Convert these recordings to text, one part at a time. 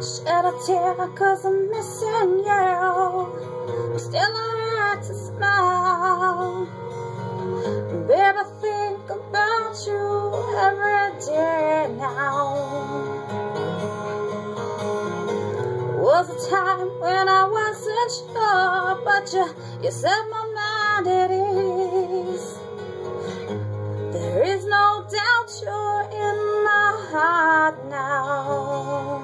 Shed a tear 'cause I'm missing you. Still I had to smile. Babe, I think about you every day now. Was a time when I wasn't sure, but you set my mind at ease. There is no doubt you're in my heart now.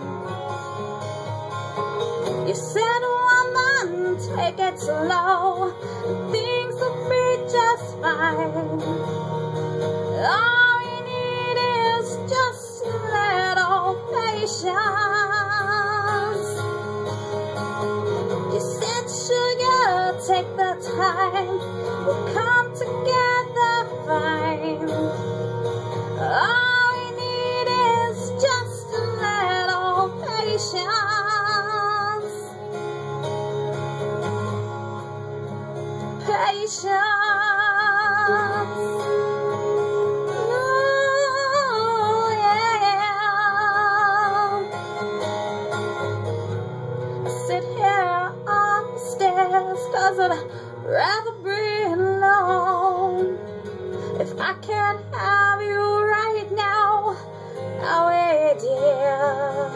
You said, woman, take it slow, things will be just fine. All we need is just a little patience. You said, sugar, take the time, we'll come together fine. All we need is just a little patience. Patience. Ooh, yeah. I sit here on the stairs 'cause I'd rather be alone. If I can't have you right now, I'll wait, dear.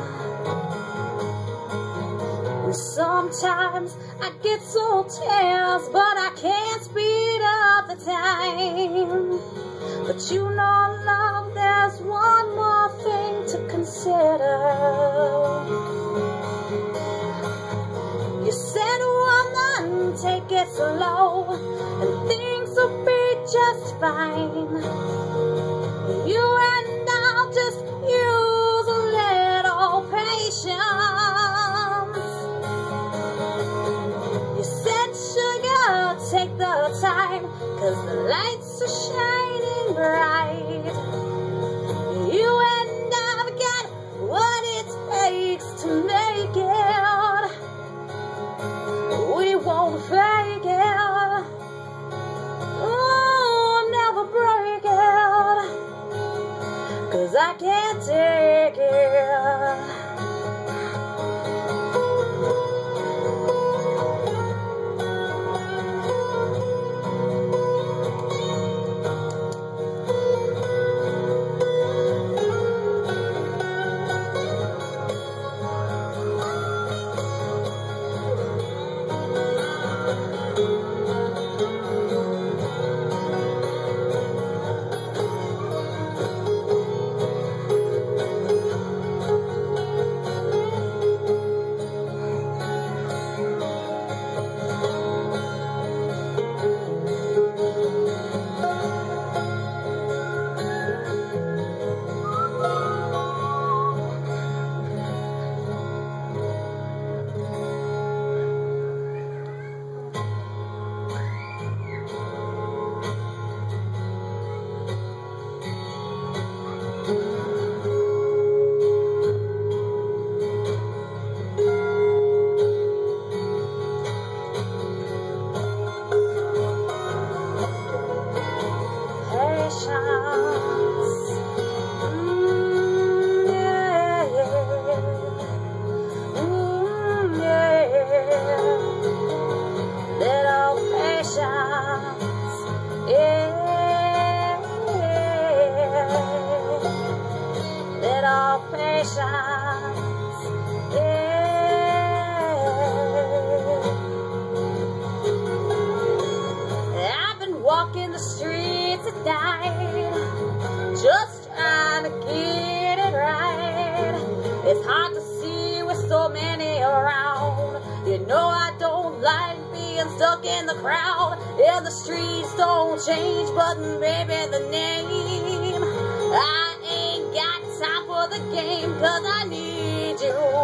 And sometimes I get so tense, but I can't speed up the time. But you know, love, there's one more thing to consider. You said, woman, take it slow, and things will be just fine. You and I'll just use a little patience. You said, sugar, take the time, 'cause the lights are shining bright. You and I've got what it takes to make it. We won't fake it. Oh, never break it, 'cause I can't take it. I've been walking the streets at night, just trying to get it right. It's hard to see with so many around. You know I don't like being stuck in the crowd. And the streets don't change, but maybe the name. I ain't got time for the game, 'cause I need you.